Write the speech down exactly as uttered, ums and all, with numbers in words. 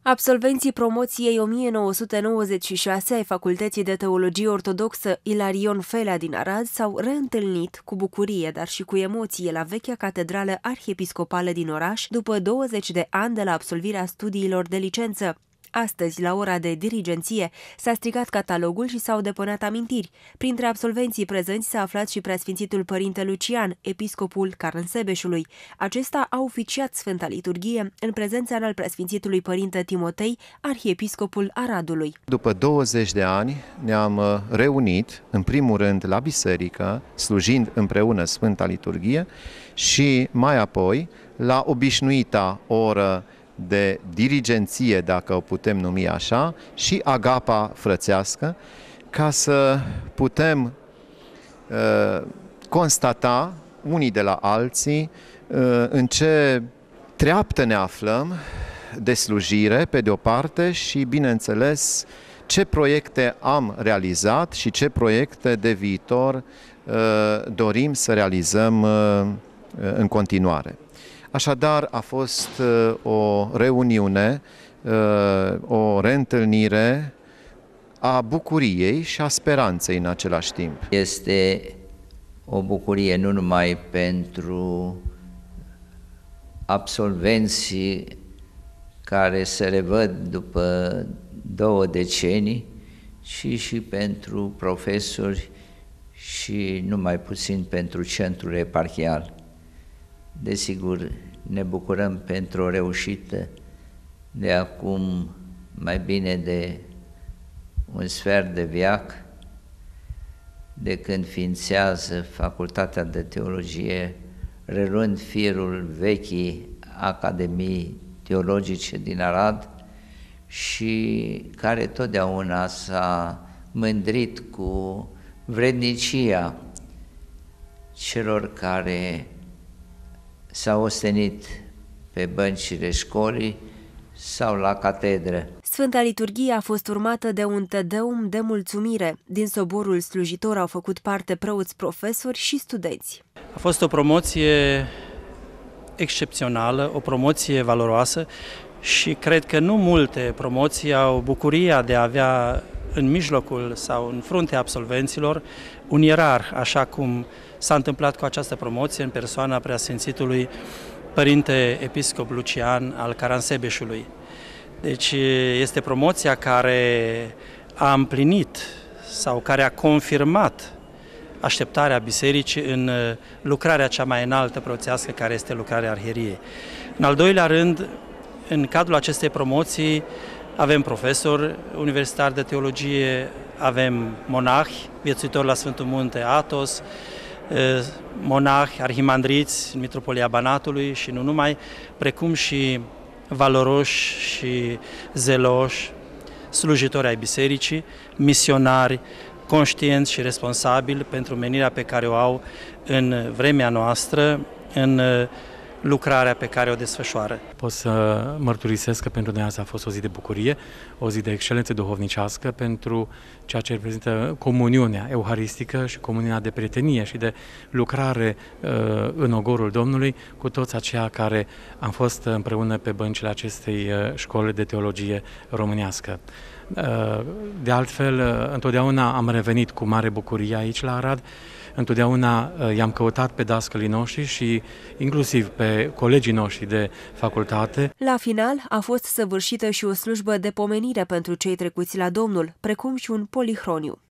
Absolvenții promoției o mie nouă sute nouăzeci și șase ai Facultății de Teologie Ortodoxă Ilarion Felea din Arad s-au reîntâlnit cu bucurie, dar și cu emoție la vechea catedrală arhiepiscopală din oraș, după douăzeci de ani de la absolvirea studiilor de licență. Astăzi, la ora de dirigenție, s-a strigat catalogul și s-au depunet amintiri. Printre absolvenții prezenți s-a aflat și preasfințitul părinte Lucian, episcopul Caransebeșului. Acesta a oficiat Sfânta Liturghie în prezența al preasfințitului părinte Timotei, arhiepiscopul Aradului. După douăzeci de ani ne-am reunit, în primul rând, la biserică, slujind împreună Sfânta Liturghie și mai apoi, la obișnuita oră de dirigenție, dacă o putem numi așa, și agapa frățească, ca să putem uh, constata unii de la alții uh, în ce treaptă ne aflăm de slujire, pe de o parte, și, bineînțeles, ce proiecte am realizat și ce proiecte de viitor uh, dorim să realizăm uh, în continuare. Așadar, a fost uh, o reuniune, uh, o reîntâlnire a bucuriei și a speranței în același timp. Este o bucurie nu numai pentru absolvenții care se revăd după două decenii, ci și pentru profesori și nu mai puțin pentru centrul eparhial. Desigur, ne bucurăm pentru o reușită de acum mai bine de un sfert de veac, de când ființează Facultatea de Teologie, reluând firul vechii Academii Teologice din Arad și care totdeauna s-a mândrit cu vrednicia celor care s-au ostenit pe băncile școlii sau la catedră. Sfânta Liturghie a fost urmată de un tedeum de mulțumire. Din soborul slujitor au făcut parte preoți, profesori și studenți. A fost o promoție excepțională, o promoție valoroasă și cred că nu multe promoții au bucuria de a avea în mijlocul sau în fruntea absolvenților un ierarh, așa cum s-a întâmplat cu această promoție în persoana preasfințitului părinte episcop Lucian al Caransebeșului. Deci este promoția care a împlinit sau care a confirmat așteptarea bisericii în lucrarea cea mai înaltă preoțească, care este lucrarea arhieriei. În al doilea rând, în cadrul acestei promoții avem profesori universitari de teologie, avem monahi, viețuitori la Sfântul Munte Athos, monahi, arhimandriți în Mitropolia Banatului și nu numai, precum și valoroși și zeloși, slujitori ai bisericii, misionari, conștienți și responsabili pentru menirea pe care o au în vremea noastră, în lucrarea pe care o desfășoară. Pot să mărturisesc că pentru noi asta a fost o zi de bucurie, o zi de excelență duhovnicească pentru ceea ce reprezintă comuniunea euharistică și comuniunea de prietenie și de lucrare uh, în ogorul Domnului cu toți aceia care am fost împreună pe băncile acestei uh, școli de teologie românească. Uh, de altfel, uh, întotdeauna am revenit cu mare bucurie aici la Arad. Întotdeauna i-am căutat pe dascălii noștri și inclusiv pe colegii noștri de facultate. La final a fost săvârșită și o slujbă de pomenire pentru cei trecuți la Domnul, precum și un polihroniu.